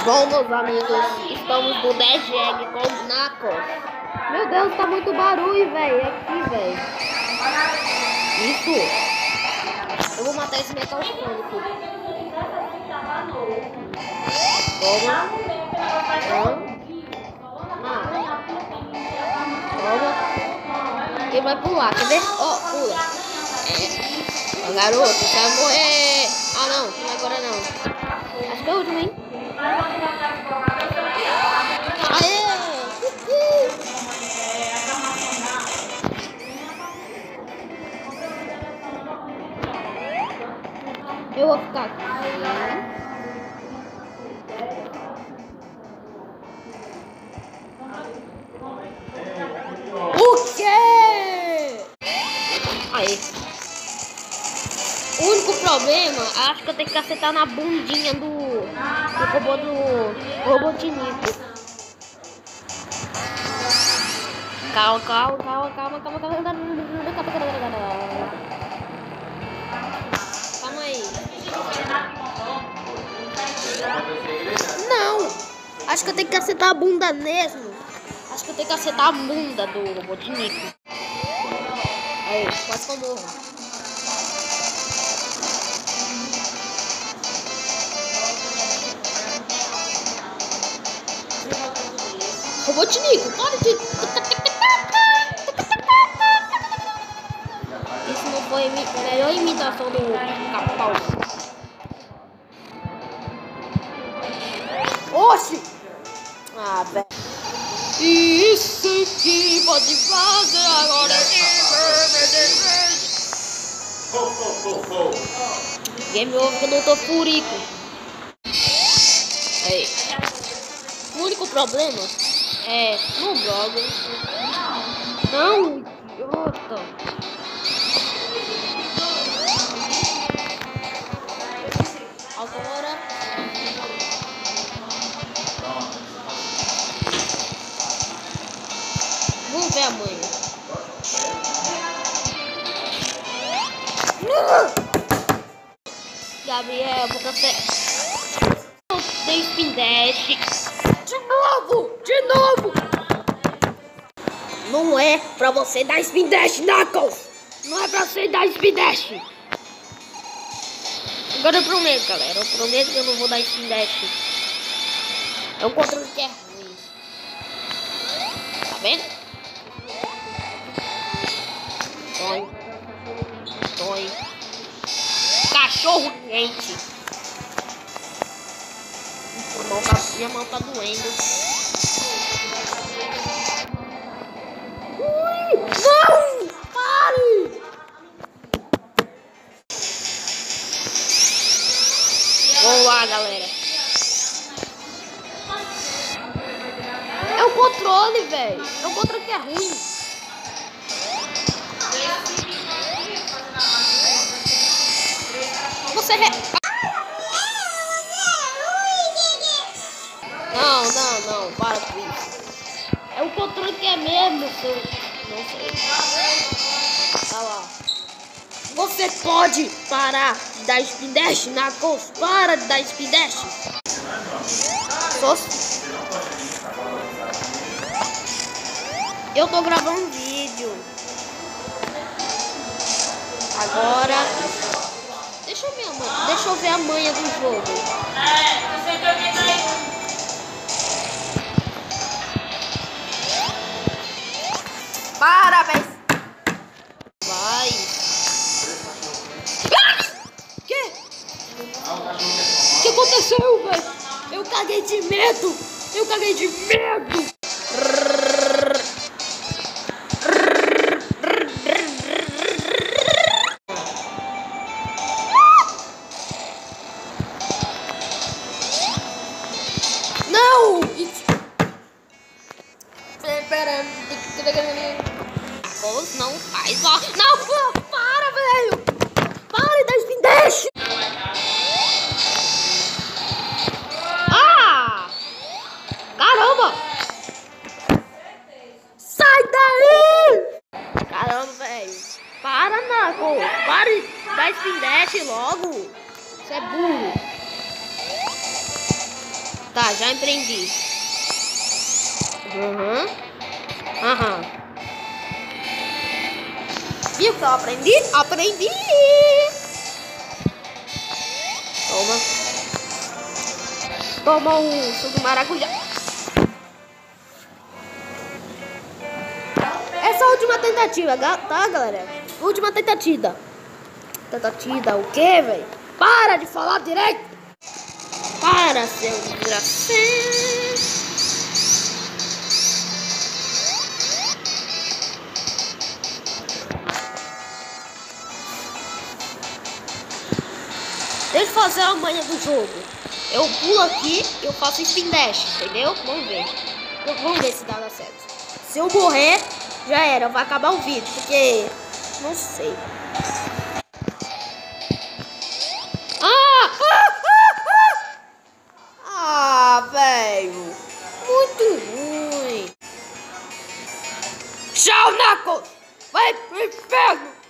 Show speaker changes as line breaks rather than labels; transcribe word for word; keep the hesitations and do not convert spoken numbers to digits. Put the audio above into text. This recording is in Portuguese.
Bom, meus amigos, estamos no dez Jag com os Knuckles. Meu Deus, tá muito barulho, velho. Aqui, velho. Isso. Eu vou matar esse Metal Sonic. Toma. Ah. Toma. Ele vai pular, quer ver? Ó, oh, pula. É. Ó, garoto, você vai morrer. Ah, não, não é agora não. Acho que é o último, hein? Aê! Eu vou ficar aqui. O quê? Aí. O único problema, acho que eu tenho que acertar na bundinha do, do robô do Robotnik. Calma, calma, calma, calma, calma, calma, calma, calma aí. Não, acho que eu tenho que acertar a bunda mesmo. Acho que eu tenho que acertar a bunda do Robotnik. Aí, quase que eu morro. Robotnik, para de... Isso não foi a melhor imitação do Capau. Oxi! Ah, velho. Isso que pode fazer agora. Game over que eu não tô furico. Aí. O único problema é no blog. Não, idiota. Agora. Vamos ver a mãe. Gabriel, porque você tem spin dash. De novo, de novo. Não é pra você dar spin dash, Knuckles. Não é pra você dar spin dash. Agora eu prometo, galera. Eu prometo que eu não vou dar spin dash. É um controle que é ruim. Tá vendo? Dói. Dói. Cachorro quente. Minha mão tá, minha mão tá doendo. Ui, não! Pare! Vamos lá, galera. É o controle, velho. É um controle que é ruim. Você re... Não, não, não. Para com isso. É o controle que é mesmo, seu... Não sei. Tá lá. Você pode parar de dar spin dash, Knuckles. Para de dar spin dash. Só... Eu tô gravando um vídeo. Agora... Deixa eu ver a manha. Deixa eu ver a manha do jogo. É, você tá vendo aí. Parabéns. Vai. Ah! Que? O que aconteceu, velho? Eu caguei de medo. Eu caguei de medo. Não! Não faz, ó. Não, para, velho. Para de spin dash. Ah! Caramba! Sai daí! Caramba, velho. Para, Knuckles. Pare de dar spin dash logo. Você é burro. Tá, já empreendi. Uhum. Aham. Viu que eu aprendi? Aprendi! Toma. Toma um suco de maracujá. Essa é a última tentativa, tá, galera? Última tentativa. Tentativa o quê, velho? Para de falar direito! Para, seu desgraçado! Deixa eu fazer a manha do jogo. Eu pulo aqui, eu faço spin dash, entendeu? Vamos ver. Vamos ver se dá certo. Se eu morrer, já era, vai acabar o vídeo, porque não sei. Ah! Ah, ah, ah! Ah, velho. Muito ruim. Tchau, Knuckles. Vai pro inferno.